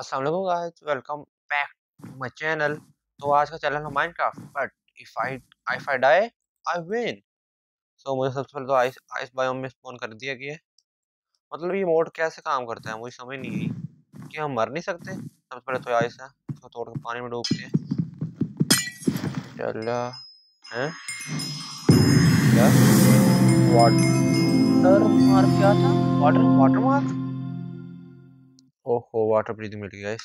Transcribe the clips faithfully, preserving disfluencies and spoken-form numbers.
अस्सलाम वालेकुम guys, welcome back to my channel. तो आज का चैनल है Minecraft, but if I if I die I win. So मुझे सबसे पहले तो आइस आइस बायोम में स्पॉन कर दिया गया है। मतलब ये मोड कैसे काम करता है मुझे समझ नहीं आई कि हम मर नहीं सकते। सबसे पहले तो आइस है, इसको तोड़ के पानी में डूबते हैं। चला हैं क्या वाटर मार्क क्या था? Water water mark. ओहो वाटर ब्रीथिंग मिल गई गाइस।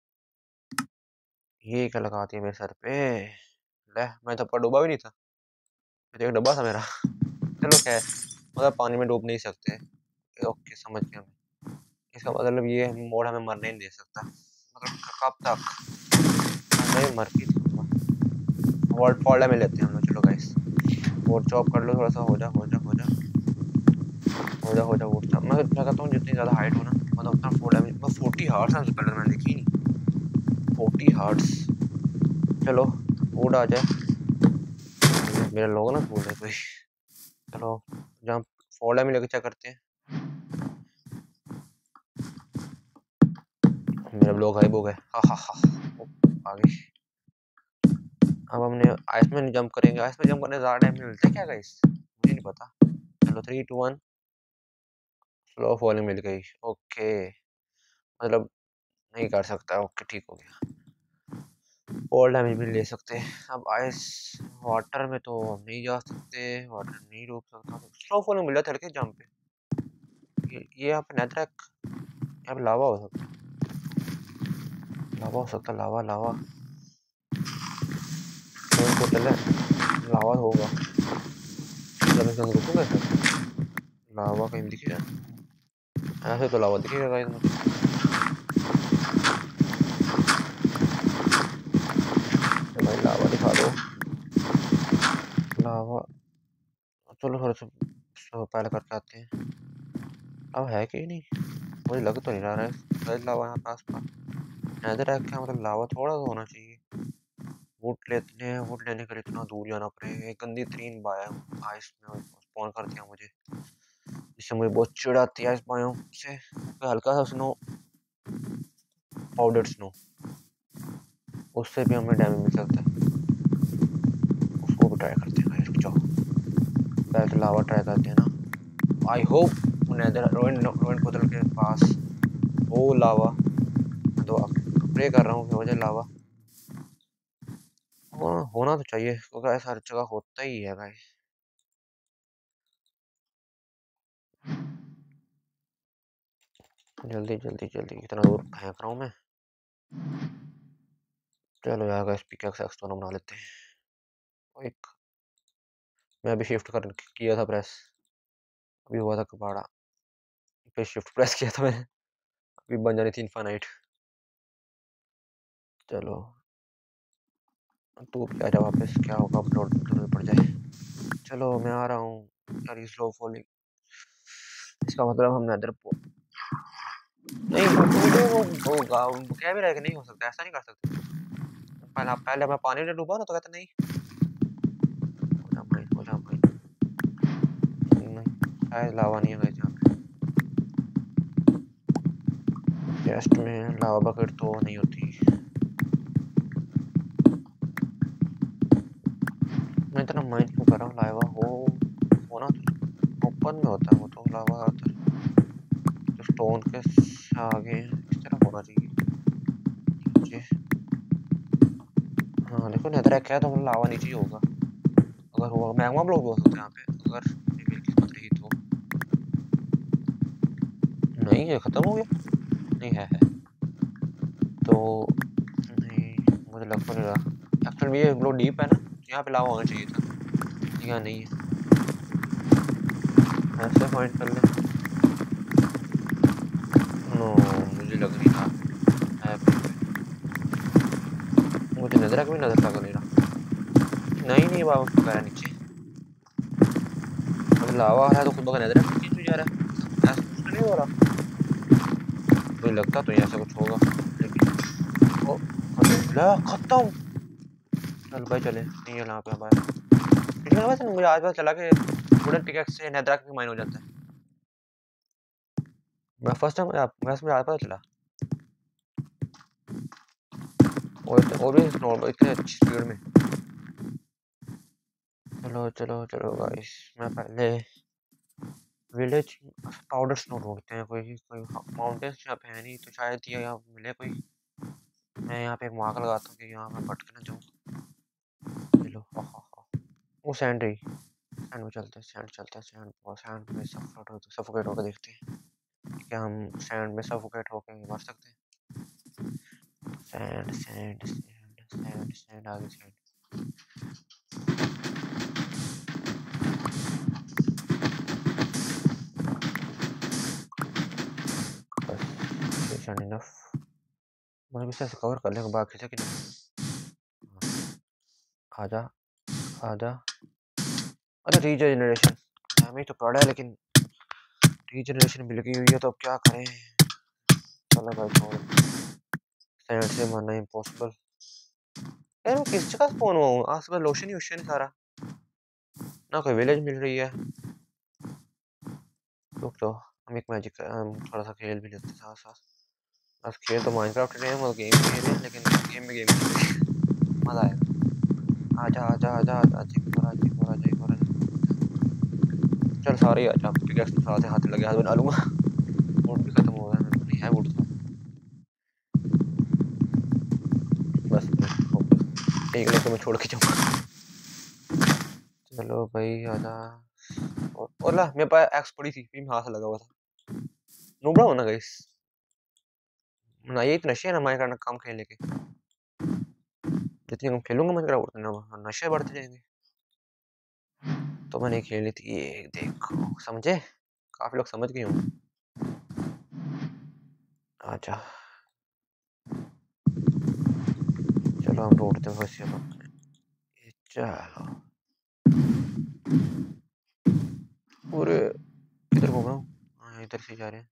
ये क्या लगाती है मेरे सर पे? ले मैं तो डूबा भी नहीं था, ये तो एक डब्बा था मेरा। चलो खैर, मतलब पानी में डूब नहीं सकते। ओके समझ गया मैं। इसका मतलब ये मोड़ हमें मरने नहीं दे सकता। मतलब कब तक नहीं मर की वर्ल्ड फॉल्ट में लेते हैं हम लोग। चलो गाइस वोट चॉप कर लो, थोड़ा सा हो जा हो जा हो जा हो जा हो जा वोट चॉप। मैं मैं कहता हूँ जितनी ज़्यादा हाइट हो ना मतलब उतना फॉल्ट डैमेज। मैं फोर्टी हार्ट्स है, पहले मैंने देखी नहीं फोर्टी हार्ट्स। चलो वोट आ जाए, मेरा लोग ना भूल है कोई। चलो जंप फॉल्ट में लेके चेक करते हैं। मेरे ब्लॉक गायब हो गए। हा हा हा आ गई। अब हमने आइस में जंप करेंगे। आइस में जंप करने ज़्यादा टाइम मिलता है क्या गाइस? मुझे नहीं पता। चलो three two one. Slow falling मिल गई। ओके मतलब नहीं कर सकता। ओके ठीक हो गया। फॉल डैमेज भी ले सकते हैं। अब आइस वाटर में तो नहीं जा सकते, वाटर नहीं रोक सकता। तो स्लो फॉलिंग मिल जाता है हल्के जंप पे। ये ये यहाँ पे नेदरक, यहाँ पे लावा हो सकता है। लावा हो सकता है, लावा लावा तो चले। लावा होगा मतलब इसके अंदर रुकूंगा सर। लावा कहीं दिखेगा? ऐसे तो लावा दिखेगा गाइस मुझे। तो भाई लावा दिखा दो लावा। चलो थोड़ा सा स्लो पहले करके आते हैं। अब है कि नहीं मुझे लग तो नहीं रहा है गाइस लावा यहाँ पे आसपास। नजर है क्या? मतलब लावा थोड़ा सा होना चाहिए। वुड लेते हैं, वुड लेने के लिए इतना दूर जाना पड़ेगा। एक गंदी तरीन बायोम आइस में स्पॉन कर दिया मुझे, जिससे मुझे बहुत चिढ़ आती है इस बायोम से। हल्का सा स्नो, पाउडर स्नो, उससे भी हमें डैमेज मिल सकता है। उसको भी ट्राई करते हैं। रुक जाओ पहले तो लावा ट्राई करते हैं ना। I hope nether ruin ruin portal के पास वो लावा। तो प्रे कर रहा हूँ कि हो जाए लावा। हाँ, होना तो चाहिए क्योंकि ऐसा हर जगह होता ही है गाइस। जल्दी जल्दी जल्दी, इतना दूर फेंक रहा हूँ मैं। चलो यार गाइस पिकैक्स एक्स दोनों बना लेते हैं। एक मैं अभी शिफ्ट कर किया था प्रेस, अभी हुआ था कबाड़ा पे शिफ्ट प्रेस किया था मैंने, अभी बन जानी थी इनफाइनाइट। चलो तू भी आ जा वापस, क्या होगा अपलोड जरूर पड़ जाए। चलो मैं आ रहा हूँ यार। ये स्लो फॉलिंग, इसका मतलब हम नेदर पो नहीं वो वो वो गाँव क्या भी रहेगा। नहीं हो सकता, ऐसा नहीं कर सकते। पहले पहले मैं पानी में डूबा ना तो कहते नहीं हो जा भाई हो जा भाई। नहीं शायद लावा नहीं है गाइस यहाँ पे। चेस्ट में लावा बकेट तो नहीं होती। मैं इतना माइंड क्यों कर रहा हूँ? लावा हो होना तो ओपन में होता है वो तो लावा आता है। तो स्टोन के आगे इस तरफ होना चाहिए नीचे। हाँ देखो नेदर क्या है तो मतलब लावा नीचे ही होगा। अगर हुआ मैग्मा ब्लॉक भी हो सकता है यहाँ पे, अगर मेरी किस्मत रही तो। नहीं ये खत्म हो गया? नहीं है है तो नहीं, मुझे लग तो नहीं रहा। एक्चुअली में ये ब्लॉक डीप है ना, यहाँ पे लावा होना चाहिए था, यहाँ नहीं है। ऐसे फाइंड कर ले। नो मुझे लग नहीं रहा है कहीं पे। मुझे नजर भी नजर लग नहीं रहा। नहीं नहीं बाबा वगैरह नीचे। अब लावा आ रहा है तो खुद बका नजर नीचे जा रहा है। ऐसा कुछ तो नहीं हो रहा, मुझे लगता तो ऐसा कुछ होगा लेकिन ओ खत्म खत्म। चल भाई चले नहीं है यहाँ पे भाई। लेकिन वैसे मुझे आज पता चला कि वुडन पिकैक्स से नेदरक भी माइन हो जाता है। मैं फर्स्ट टाइम वैसे मुझे आज पता चला। और और भी नॉर्मल इतने अच्छी स्पीड में। चलो चलो चलो गाइस, मैं पहले विलेज पाउडर स्नो ढूंढते हैं। कोई कोई माउंटेन्स यहाँ पे है नहीं, तो शायद ये यहाँ मिले कोई। मैं यहाँ पे एक मार्क लगाता हूँ कि यहाँ मैं भटक ना जाऊँ। लो हा हा हा, वो सैंड रही। सैंड में चलते हैं, सैंड चलते हैं, सैंड और सैंड में सफोकेट हो सफोकेट होकर देखते हैं क्या हम सैंड में सफोकेट होकर मर सकते हैं। Sand sand sand sand sand आगे सैंड। बस सैंड इनफ, मुझे भी ऐसे कवर कर लेंगे बाकी से कि आजा आजा। अरे रीजनरेशन हमें तो पड़ा है, लेकिन रीजनरेशन मिल गई हुई है तो अब क्या करें। चलो भाई छोड़, सैंड से मरना इम्पॉसिबल। यार मैं किस जगह स्पॉन हुआ हूँ? आसपास लोशन ही वोशन सारा, ना कोई विलेज मिल रही है। रुक तो हम एक मैजिक थोड़ा सा खेल भी लेते साथ साथ। बस खेल तो माइनक्राफ्ट रहे हैं, वो गेम खेल रहे हैं, लेकिन गेम में गेम मजा आएगा। आजा आजा आजा आजा जी पर आजा पर आजा पर आजा। चल सारे ही आजा, पिकैक्स के साथ हाथ लगे हाथ बना लूंगा। वुड भी खत्म हो गया, मेरे को नहीं है वुड तो। बस एक लेके मैं छोड़ के जाऊंगा। चलो भाई आजा। और, और ला मेरे पास एक्स पड़ी थी, फिर हाथ लगा हुआ था। नूबड़ा होना गाइस ना, ये एक नशे है ना माइनक्राफ्ट काम खेलने के। जितनी हम खेलूंगा माइनक्राफ्ट उतना नशे बढ़ते जाएंगे। तो मैंने खेली थी ये, देखो समझे, काफी लोग समझ गए होंगे। अच्छा चलो हम ढूंढते हैं वैसे। चलो पूरे किधर घूम रहा हूँ? हाँ इधर से जा रहे हैं।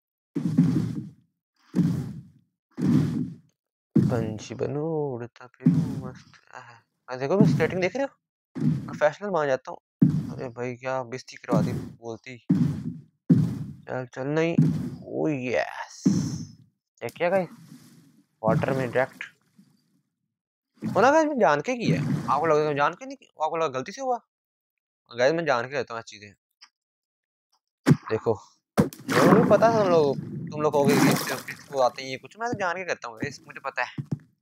पंछी बनूं उड़ता फिरूं मस्त। आह, देखो मैं स्केटिंग देख रहे हो, प्रोफेशनल मान जाता हूँ। अरे भाई क्या बेइज्जती करवा दी बोलती। चल चल नहीं। ओ यस, ये क्या गाइस, वाटर में डायरेक्ट होना गाइस। मैं जान के किया है, आपको लगा मैं जान के नहीं किया? आपको लगा गलती से हुआ? गाइस मैं जान के करता हूँ चीजें। देखो मुझे भी पता है, तुम लोग तुम लोग कहोगे कि किसको आते हैं ये कुछ, मैं तो जान के करता हूँ गाइस, मुझे पता है।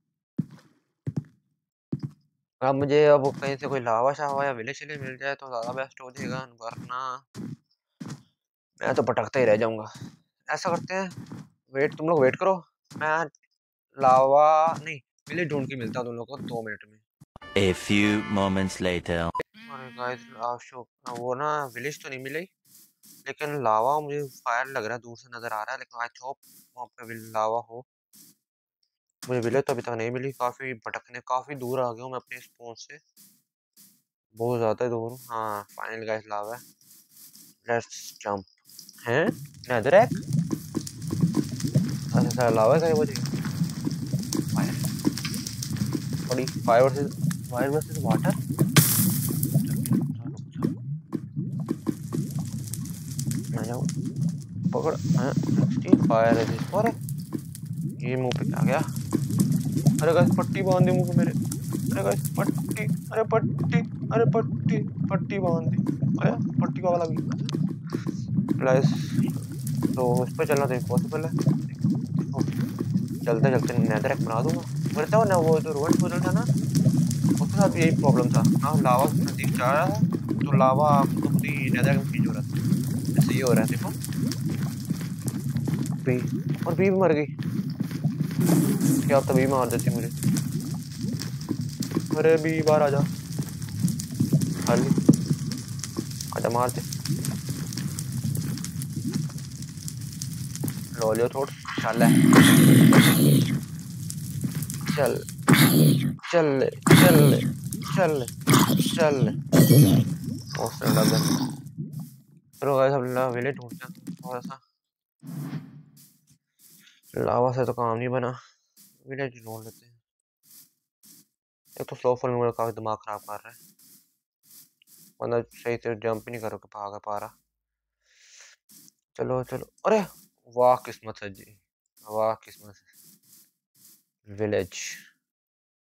अब मुझे अब कहीं से कोई लावा शावा या विलेज चिले मिल जाए तो ज्यादा बेस्ट हो जाएगा, वरना मैं तो भटकता ही रह जाऊंगा। ऐसा करते हैं, वेट तुम लोग वेट करो, मैं लावा नहीं विलेज ढूंढ के मिलता हूँ तुम लोग को दो मिनट में। A few moments later. अरे गाइस शो वो ना विलेज तो नहीं मिली, लेकिन लावा मुझे फायर लग रहा है, दूर से नजर आ रहा है, लेकिन आई होप वहाँ पे भी लावा हो। मुझे विलेज तो अभी तक नहीं मिली, काफी भटकने काफी दूर आ गया हूँ मैं अपने स्पॉन से, बहुत ज्यादा दूर हूँ। हाँ फाइनल गाइस लावा है, लेट्स जंप। हैं नेदर एग, अच्छा अच्छा लावा का ये वो चीज़। फायर बड़ी fire versus fire versus water. मैं जाऊँ पकड़, स्टील फायर है जिस पर ये मुंह पे आ गया। अरे गाइस पट्टी बांध दी मुंह पे मेरे। अरे गाइस पट्टी, अरे पट्टी, अरे पट्टी पट्टी बांध दी। अरे पट्टी को लगी गाइस, तो उस पर चलना तो इम्पॉसिबल है। देखो चलते चलते नेदर एक बना दूंगा। बोलता हूँ ना वो जो रोड पुजल था ना, उसके साथ भी यही प्रॉब्लम था ना, लावा नजदीक जा रहा था तो लावा खुद ब खुद ही नेदर में चेंज हो रहा था। ऐसे ये हो रहा है देखो। बी और बी भी मर गई, क्या अब तभी मार देती मुझे। अरे बी बार आजा, खाली आजा मार दे। लो लियो थोड़ा चल चल चल चल चल चल। मोस्टर लगन। चलो गाइस हम ला विलेज ढूंढते हैं थोड़ा सा, लावा से तो काम नहीं बना, विलेज ढूंढ लेते हैं। एक तो स्लो फॉल मेरा काफी दिमाग खराब कर रहा है, मतलब सही से जंप ही नहीं कर पा पा रहा। चलो चलो, अरे वाह किस्मत है जी, वाह किस्मत है। विलेज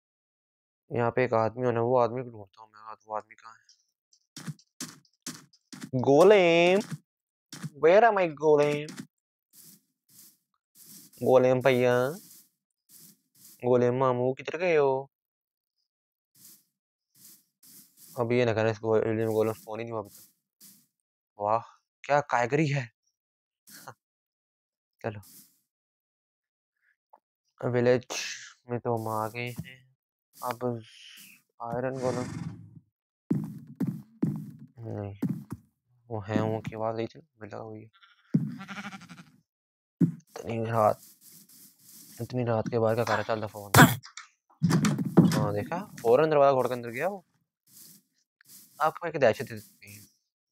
यहाँ पे एक आदमी होना, वो आदमी को ढूंढता हूँ मैं। वो आदमी कहाँ है? Golem, where am I golem? Golem भैया, गोलेम मामू किधर गए हो? अभी ये ना कहना इसको गोलेम गोलेम फोन ही नहीं हुआ अभी तक। वाह क्या कायगरी है। चलो विलेज में तो हम आ गए हैं। अब आयरन गोलेम नहीं, वो है वो की आवाज आई थी मिला हुई है। इतनी रात, इतनी रात के बाद का कार्य चल दफा होना। हाँ देखा, फौरन दरवाजा खोल के अंदर गया वो। आपको एक दहशत देती है।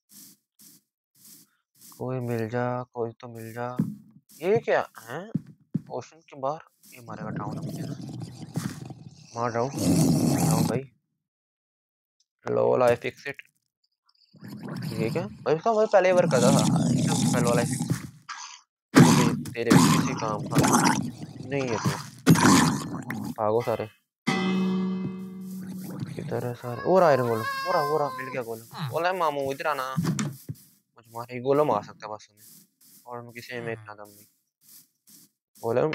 कोई मिल जा, कोई तो मिल जा। ये क्या है? ओशन के बाहर ये मारेगा टाउन है मुझे ना। मार रहा हूँ भाई। Low life fix it. ये क्या भाई? इसका मैं पहले वर्क करता था, इसका पहले वाला फिक्स इट। तेरे किसी काम का नहीं है तो भागो सारे। किधर है सारे? और आयरन गोलम, हो रहा हो रहा मिल गया गोलम। बोला है मामू इधर आना, मुझे मारे गोलम आ सकता है बस में, और मैं किसी में इतना दम नहीं। गोलम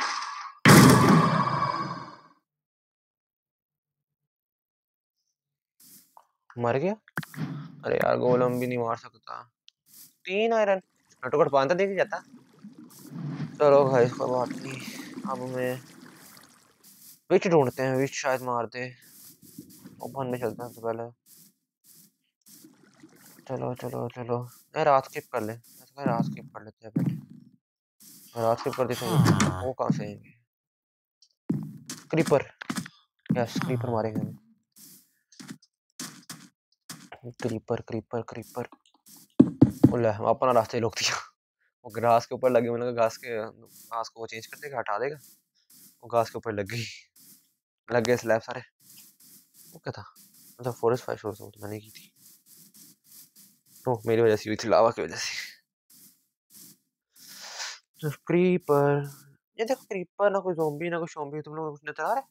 मर गया। अरे यार गोलम भी नहीं मार सकता। तीन आयरन नटोकट बांधा देख जाता। चलो भाई कोई बात नहीं। अब मैं विच ढूंढते हैं, विच शायद मार दे। ओपन में चलते हैं तो पहले। चलो चलो चलो, नहीं रात स्किप कर ले। मैं रात स्किप कर लेते हैं पहले। रात स्किप कर देते हैं। वो कहाँ से आएंगे? क्रीपर, यस क्रीपर मारेंगे हमें। Creeper creeper creeper. बोले हम अपना रास्ते ही रोक दिया। वो घास के ऊपर लगे, मैंने कहा घास के घास को वो चेंज कर देगा, हटा देगा। वो घास के ऊपर लग गई, लग गए स्लैब सारे। वो क्या था? अच्छा फॉरेस्ट फायर शोर तो मैंने की थी। तो मेरी वजह से हुई थी, लावा की वजह से। क्रीपर, ये देखो क्रीपर, ना कोई ज़ॉम्बी ना कोई शॉम्बी, तुम लोग कुछ नजर आ रहा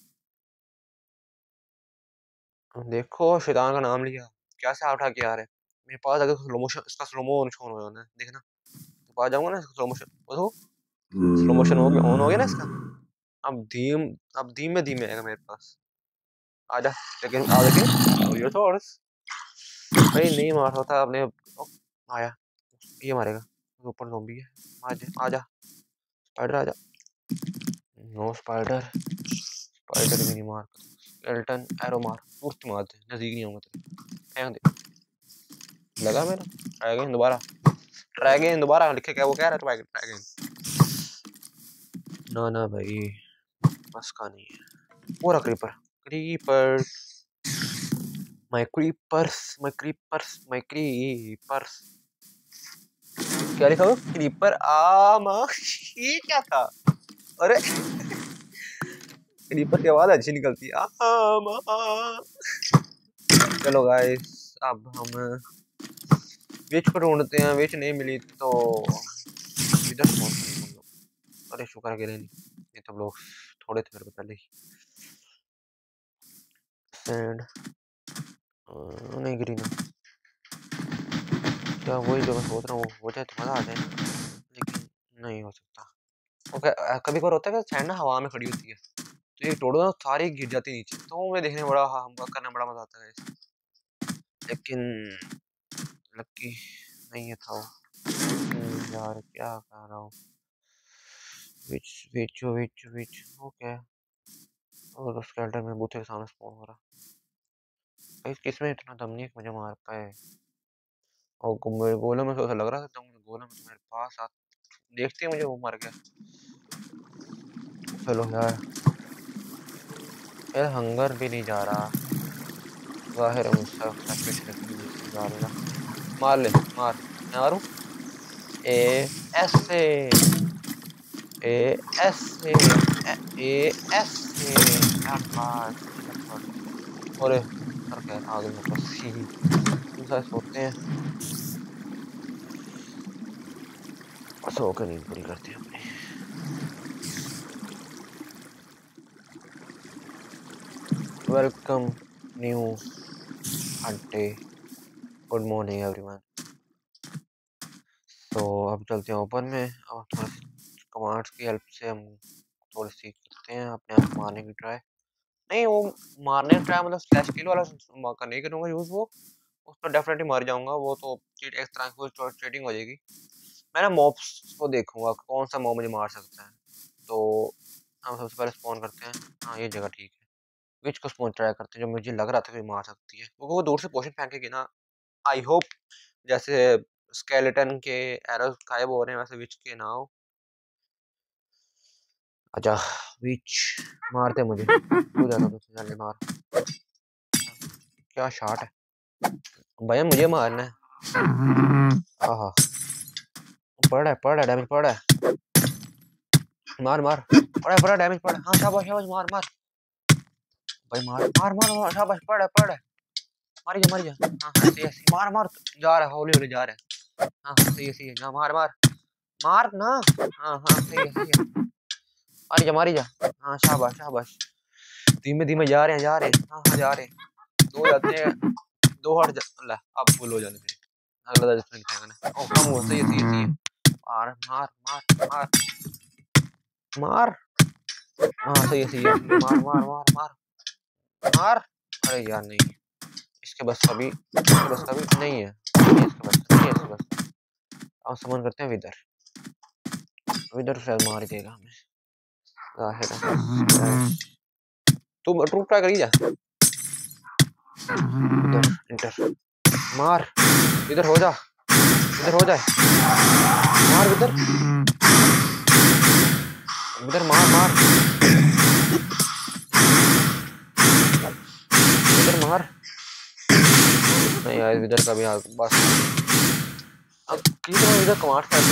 है? देखो शैतान का नाम लिया, क्या से उठा के आ रहे हैं मेरे पास। अगर स्लो मोशन, इसका स्लो मो ऑन हो रहा है देखना। तो पास जाऊंगा ना, स्लो मोशन देखो, स्लो मोशन हो गया, ऑन हो गया ना इसका। अब धीम, अब धीमे धीमे आएगा मेरे पास। आजा, लेकिन आ लेकिन योर थॉट्स भाई नहीं मार सकता आपने। आया, ये मारेगा, ऊपर ज़ॉम्बी है। आजा आजा स्पाइडर आजा। नो स्पाइडर, स्पाइडर भी नहीं मार। स्केलेटन एरो मार, तुरंत मार दे, नजदीक नहीं आऊंगा तेरे। फेंक दे, लगा मेरा। ट्राई अगेन दोबारा, ट्राई अगेन दोबारा लिखे क्या वो कह रहा है? Try again. ना ना भाई बस का नहीं है। पूरा creeper, creeper my creepers, my creepers, my creepers. क्या लिखा हुआ? क्रीपर आ मां। ये क्या था? अरे क्रीपर की आवाज अच्छी निकलती है। आ मां। चलो गाइस, अब हम विच को ढूंढते हैं। विच नहीं मिली तो इधर स्पॉन करेंगे हम लोग। अरे शुक्र गिरे नहीं, ये तो लोग थोड़े थे मेरे को पहले ही। सैंड नहीं गिरी ना, क्या वही जो मैं सोच रहा हूँ हो जाए तो मजा आ जाए, लेकिन नहीं हो सकता। ओके, कभी कभार होता है कि सैंड ना हवा में खड़ी होती है, तो ये तोड़ो ना सारी गिर जाती नीचे, तो मुझे देखने में बड़ा, हमका करने में बड़ा मजा आता है। लेकिन लक्की नहीं है था वो। यार क्या कर रहा हूँ? विच विच विच विच ओके। और स्केलेटन में बूथे के सामने स्पॉन हो रहा। भाई किसमें इतना दम नहीं है कि मुझे मार पाए। और मेरे गोले में ऐसा लग रहा था मुझे, गोले में मेरे पास आ देखते ही मुझे वो मर गया। चलो यार, यार हंगर भी नहीं जा रहा, जाहिर है मुझसे सैक्रिफाइस जा रहा। मार ले मार, मैं मारूं? ए एस से, ए एस से, ए एस से आकाश। अरे सर क्या आ गए मेरे पास ही। हम सारे सोते हैं, सो कर नींद पूरी करते हैं अपनी। Welcome new day, good morning everyone. तो अब चलते हैं ऊपर में और थोड़ा कमांड्स की हेल्प से हम थोड़ी सीख सकते हैं अपने आप मारने की ट्राई। नहीं वो मारने की ट्राई मतलब स्लैश किल वाला का नहीं करूँगा यूज़, वो उस पर डेफिनेटली मर जाऊंगा, वो तो चीट एक तरह की चीटिंग हो जाएगी। मैं ना मॉब्स को देखूंगा कौन सा मॉब मुझे मार सकता है। तो हम सबसे पहले स्पॉन करते हैं। हाँ ये जगह ठीक है। विच को स्पॉन ट्राई करते हैं जो मुझे लग रहा था कि मार सकती है, क्योंकि वो दूर से पोशन फेंकेगी ना। आई होप जैसे स्केलेटन के एरोस गायब हो रहे हैं वैसे विच के ना हो। अच्छा विच मारते मुझे, हो जाता तो जल्दी मार। क्या शॉट है भैया, मुझे मारना है। आहा पड़ा है, पड़ा है, डैमेज पड़ा है। मार मार, पड़ा है, पड़ा डैमेज पड़ा। हाँ शाबाश शाबाश, मार मार भाई, मार मार मार मार, शाबाश, पड़ा है, पड़ा है। मारी जा मारी जा। हाँ हाँ ऐसे ऐसे मार मार, जा रहा है हौली हौली जा रहा है। हाँ हाँ सही है सही है ना, मार मार मार ना। हाँ हाँ सही है सही है, मारी जा मारी जा। हाँ शाबाश शाबाश, धीमे धीमे जा रहे हैं जा रहे हैं। हाँ हाँ जा रहे हैं, दो जाते हैं, दो हट जा। ला अब फुल हो जाने मेरे, अगला जिसमें दिखाएगा ना। ओ कम हुआ, सही है सही है सही है। मार मार मार मार मार। हाँ सही है सही है, मार मार मार मार मार। अरे यार नहीं, इसके बस का भी, इसके बस का भी नहीं है, नहीं इसके बस नहीं है इसके बस। अब समन करते हैं विदर, विदर शायद मार ही देगा हमें जाहिर है। तू तू ट्राई करी जा। इधर इंटर मार, इधर हो जा, इधर हो जाए, मार इधर, इधर मार मार, इधर मार। नहीं यार इधर का भी हाल बस। अब किसी तरह इधर कमांड कर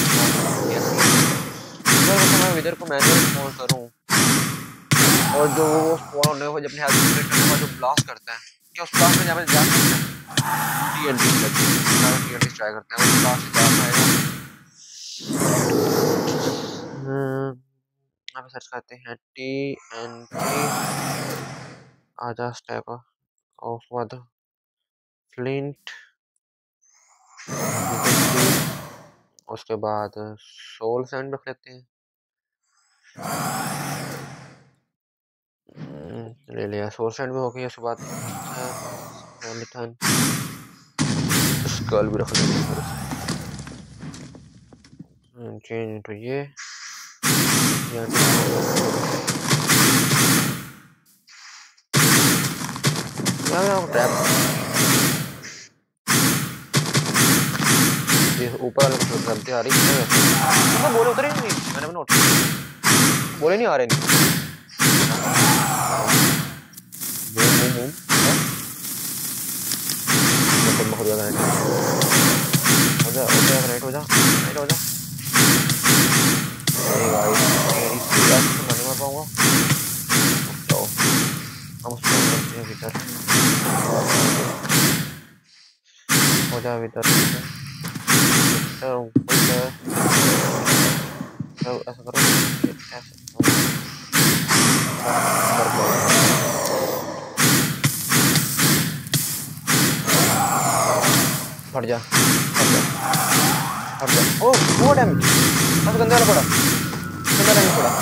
मैं इधर को मैनुअल स्पॉन करूं, और जो वो स्पॉन होने को अपने हेल्थ कंप्लीट करने के बाद जो ब्लास्ट करता है, क्या उस ब्लास्ट में जा जा सकते हैं। टीएनटी टीएनटी ट्राई करते हैं, वो ब्लास्ट जा पाएगा। यहाँ पे सर्च करते हैं टीएनटी, आजा स्टैक ऑफ बाद फ्लिंट, उसके बाद सोल सैंड रख लेते हैं। ले लिया सोल सैंड भी हो गई, उसके बाद स्कल भी रख लेते हैं। चेंज तो ये ऊपर वाले को गलती आ रही है, तो बोले उतरे नहीं, मैंने नोट बोले नहीं आ रहे नहीं। बूम बूम बूम बहुत ज्यादा हो जा हो जा राइट हो जा राइट हो जा। नहीं गाइस मेरी सीरियस तो नहीं मार पाऊंगा, तो हम उसको करते हैं भीतर हो जा भीतर ऐसा करो ऐसे हट जा हट जा हट जा। ओ वो डैमेज ऐसा गंदा वाला पड़ा, गंदा डैमेज पड़ा,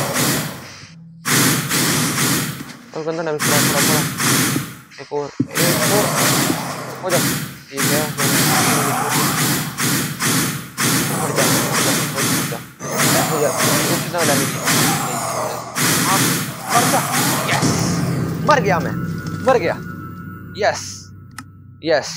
और गंदा डैमेज पड़ा पड़ा पड़ा। एक और एक और हो जा, ठीक है हट जा हट जा हो जा। कितना डैमेज मर जा, यस मर गया, मैं मर गया, यस यस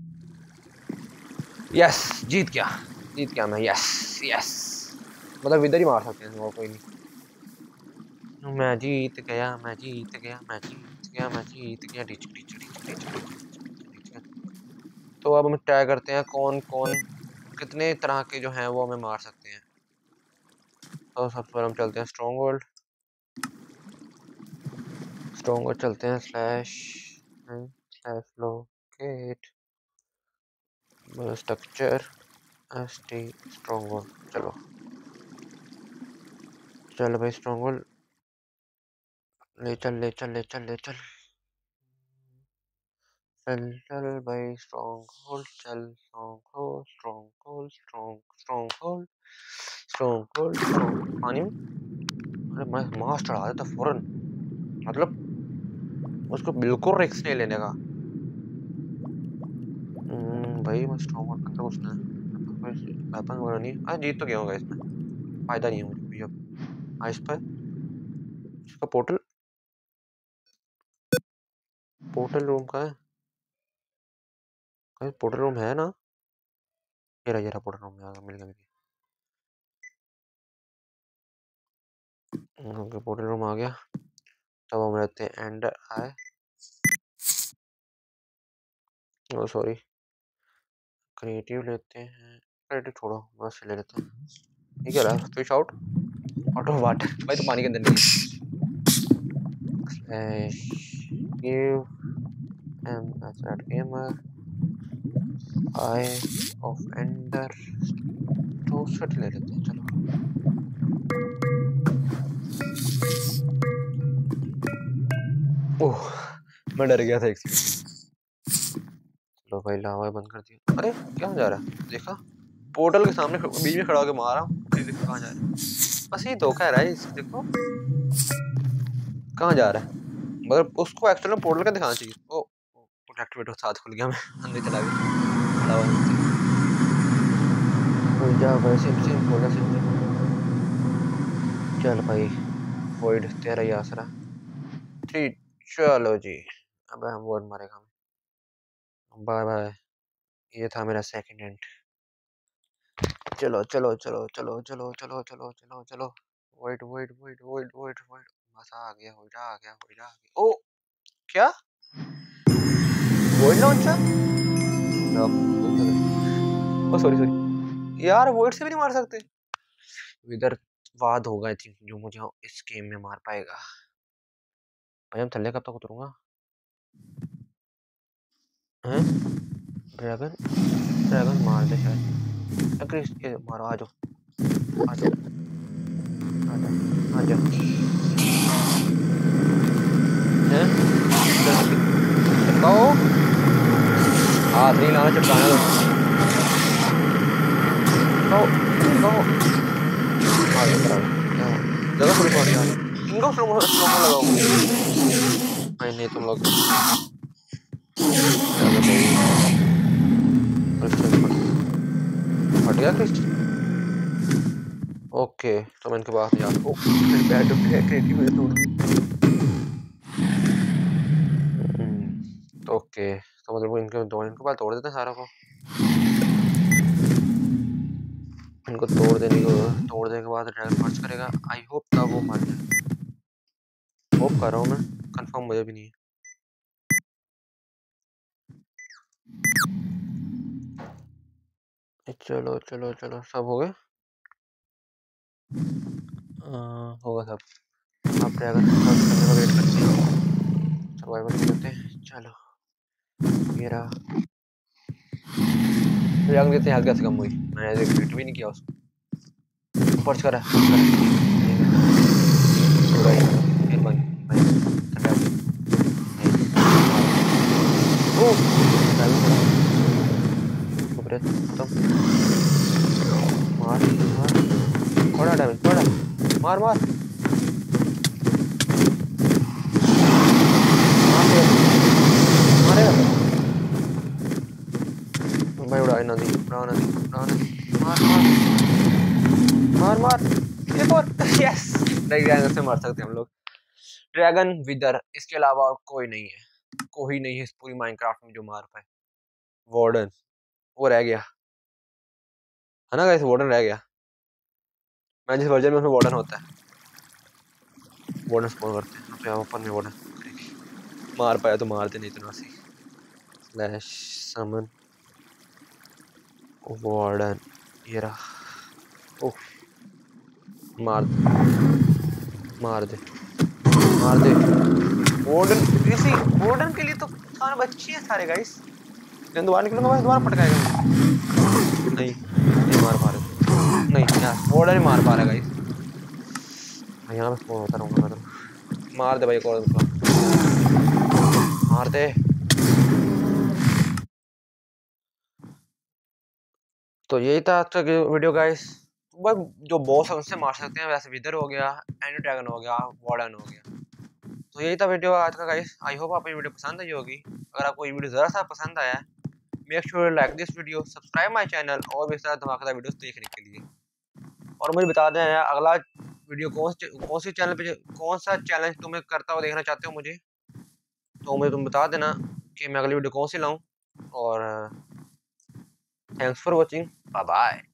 यस जीत गया जीत गया मैं, यस यस मतलब इधर ही मार सकते हैं, कोई नहीं। मैं जीत गया मैं जीत गया मैं जीत गया मैं जीत गया ditch ditch ditch ditch ditch. तो अब हम ट्राई करते हैं कौन कौन कितने तरह के जो हैं वो हमें मार सकते हैं। तो सबसे पहले हम चलते हैं स्ट्रॉन्ग होल्ड, स्ट्रॉन्ग होल्ड चलते हैं slash slash locate structure S T stronghold. चलो चल भाई स्ट्रॉन्ग होल्ड ले चल ले चल ले चल ले चल चल चल भाई स्ट्रॉन्ग होल्ड चल stronghold stronghold strong stronghold stronghold strong पानी में अरे मैं मास चढ़ा देता फौरन मतलब उसको बिल्कुल रिस्क नहीं लेने का भाई मैं स्ट्रॉन्ग होल्ड अंदर घुसना है वेपन वगैरह नहीं आज जीत तो गया होगा इसमें फायदा नहीं है मुझे अब आइस पर इसका पोर्टल पोर्टल रूम का है पोर्टल रूम है ना ये रहा ये रहा पोर्टल रूम में आ गया मिल गया मिल गया ओके पोर्टल रूम आ गया तब हम रहते हैं एंडर आए ओ सॉरी क्रिएटिव लेते हैं क्रिएटिव छोड़ो बस ले लेते हैं ये क्या रहा फिश आउट ऑटो वाटर भाई तो पानी के अंदर नहीं slash give em that gamer eye of ender तो सेट ले लेते हैं चलो ओह मैं डर गया था एक सेकंड लो भाई लावा बंद कर दिया अरे क्या जा रहा है देखा पोर्टल के सामने बीच में खड़ा होकर मारा देखो कहाँ जा रहा है बस ये धोखा है राइस देखो कहाँ जा रहा है मगर उसको एक्चुअली पोर्टल का दिखाना चाहिए ओ पोर्टल एक्टिवेट हो साथ खुल गया मैं अंदर चला गया खड़ा हुआ हो जा वैसे से बोला से चल भाई वॉइड तेरा ही आसरा थ्री चलो जी अब हम वॉइड मारेगा बाय बाय ये था मेरा सेकंड एंड चलो चलो चलो चलो चलो चलो चलो चलो चलो wait wait wait wait wait wait बस आ गया हो जा आ गया हो जा आ गया ओ क्या void launcher oh sorry sorry यार वॉइड से भी नहीं मार सकते इधर वाद होगा आई थिंक जो मुझे इस गेम में मार पाएगा भाई हम थल्ले कब तक उतरूंगा हैं ड्रैगन ड्रैगन मार दे शायद क्रिस के मारो आ जाओ आ जाओ आ जाओ आ जाओ हैं चिपकाओ हाथ नहीं लाना चिपकाना दो चिपकाओ चिपकाओ आ जाओ जगह थोड़ी मारी यार इनको स्लो मोशन स्लो मोशन लगाओ नहीं नहीं तुम लोग हट गया क्रिस्टल ओके तो मैं इनके पास नहीं आता ओ बैट क्रिएटिव है तोड़ दी ओके तो मतलब इनके दो इनके पास तोड़ देते हैं सारा को इनको तोड़ देने को तोड़ देने के बाद ड्रैगन फर्स्ट करेगा आई होप तब वो मर जाए होप कर रहा हूँ मैं कंफर्म मुझे भी नहीं है चलो चलो चलो सब हो गए होगा सब आप ड्रैगन फर्स्ट करने का वेट करते हैं सर्वाइवल करते हैं चलो ये रहा ड्रैगन कितनी हेल्थ कैसे कम हुई मैंने ऐसे क्रिएट भी नहीं किया उसको पर्च करा फिर बन ओ मार मार थोड़ा डैमेज थोड़ा मार मार मारेगा भाई उड़ा नदी उड़ा नदी उड़ा नदी मार मार मार मार एक और यस ड्रैगन से मार सकते हैं हम लोग ड्रैगन विदर इसके अलावा और कोई नहीं है कोई नहीं है इस पूरी माइनक्राफ्ट में जो मार पाए वार्डन वो रह गया है ना गाइस वार्डन रह गया मैं जिस वर्जन में उसमें वार्डन होता है वार्डन स्पॉन करते हैं तो यहाँ ऊपर में वार्डन मार पाया तो मारते नहीं इतना सी स्लैश समन वार्डन ये रहा ओह मार दे मार दे मार दे वार्डन इसी वार्डन के लिए तो सारे बच्चे हैं सारे गाइस मैं दोबारा निकलूंगा बस दोबारा पटकाएगा नहीं नहीं मार पा रहे नहीं यार वार्डन ही मार पा रहा गाइस मैं यहाँ पे स्पॉन होता रहूँगा मैं तो मार दे भाई एक और मार दे तो यही था आज का वीडियो गाइस। बस जो बॉस है उनसे मार सकते हैं, वैसे विदर हो गया, एंड ड्रैगन हो गया, वार्डन हो गया। तो यही था वीडियो आज का गाइस। आई होप आपको ये वीडियो पसंद आई होगी। अगर आपको ये वीडियो ज़रा सा पसंद आया है, make sure like this video, subscribe my channel और भी इस तरह धमाकेदार वीडियोस देखने के लिए। और मुझे बता दें अगला वीडियो कौन कौन सी चैनल पे कौन सा चैलेंज तुम्हें करता हुआ देखना चाहते हो मुझे, तो मुझे तुम बता देना कि मैं अगली वीडियो कौन सी लाऊं। और thanks for watching, bye bye.